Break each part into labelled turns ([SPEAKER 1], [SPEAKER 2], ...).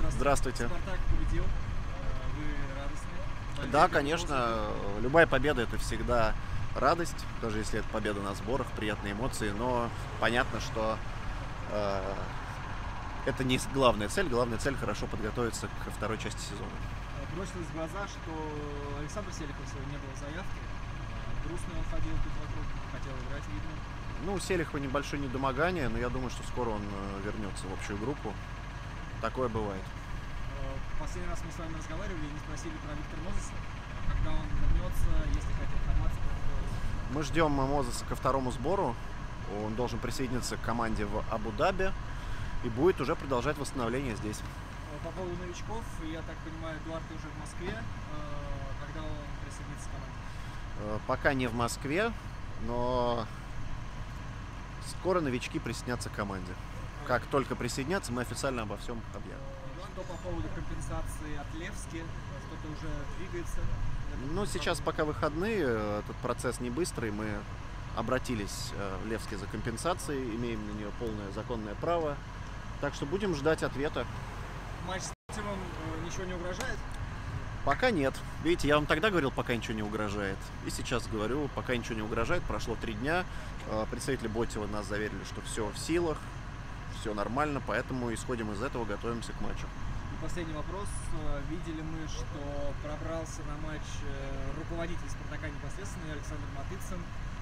[SPEAKER 1] Здравствуйте.
[SPEAKER 2] Спартак победил. Вы радостны?
[SPEAKER 1] Да, конечно, любая победа — это всегда радость, даже если это победа на сборах, приятные эмоции, но понятно, что э, это не главная цель. Главная цель — хорошо подготовиться ко второй части сезона.
[SPEAKER 2] Бросилось в глаза, что Александр Селихов сегодня не было в заявке. Грустно он ходил тут вокруг, хотел играть, видно.
[SPEAKER 1] Ну, у Селихова небольшое недомогание, но я думаю, что скоро он вернется в общую группу. Такое бывает.
[SPEAKER 2] Последний раз мы с вами разговаривали и не спросили про Виктора Мозеса. Когда он вернется, есть ли какая-то информация?
[SPEAKER 1] Мы ждем Мозеса ко второму сбору. Он должен присоединиться к команде в Абу-Даби и будет уже продолжать восстановление здесь.
[SPEAKER 2] По поводу новичков, я так понимаю, Дуарте уже в Москве. Когда он присоединится к команде?
[SPEAKER 1] Пока не в Москве, но скоро новички присоединятся к команде. Как только присоединятся, мы официально обо всем объявим.
[SPEAKER 2] Что по поводу компенсации от Левски? Что-то уже двигается?
[SPEAKER 1] Ну, сейчас пока выходные, этот процесс не быстрый. Мы обратились в Левски за компенсацией, имеем на нее полное законное право. Так что будем ждать ответа.
[SPEAKER 2] Матч с Питером ничего не угрожает?
[SPEAKER 1] Пока нет. Видите, я вам тогда говорил, пока ничего не угрожает. И сейчас говорю, пока ничего не угрожает. Прошло 3 дня. Представители Ботева нас заверили, что все в силах, все нормально, поэтому исходим из этого, готовимся к матчу.
[SPEAKER 2] И последний вопрос. Видели мы, что пробрался на матч руководитель Спартака непосредственно Александр Матыцын.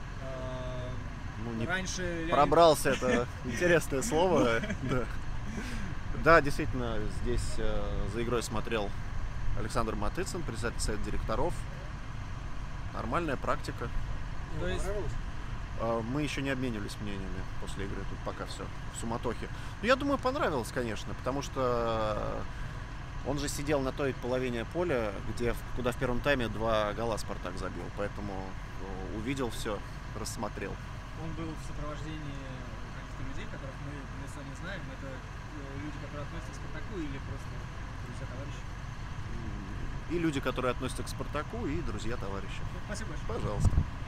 [SPEAKER 2] Раньше
[SPEAKER 1] пробрался — это интересное слово. Да, действительно, здесь за игрой смотрел Александр Матыцын, председатель совета директоров. Нормальная практика.
[SPEAKER 2] То есть
[SPEAKER 1] мы еще не обменивались мнениями после игры, тут пока все в суматохе. Но я думаю, понравилось, конечно, потому что он же сидел на той половине поля, куда в первом тайме 2 гола Спартак забил, поэтому увидел все, рассмотрел.
[SPEAKER 2] Он был в сопровождении каких-то людей, которых мы в лицо не знаем. Это люди, которые относятся к Спартаку, или просто друзья, товарищи?
[SPEAKER 1] И люди, которые относятся к Спартаку, и друзья, товарищи.
[SPEAKER 2] Спасибо большое.
[SPEAKER 1] Пожалуйста.